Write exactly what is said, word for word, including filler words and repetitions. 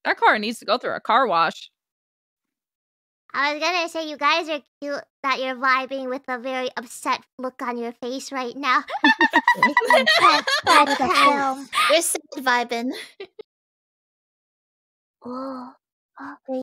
That car needs to go through a car wash. I was gonna say you guys are cute that you're vibing with a very upset look on your face right now. That's the film. We're sad vibing. Oh, oh,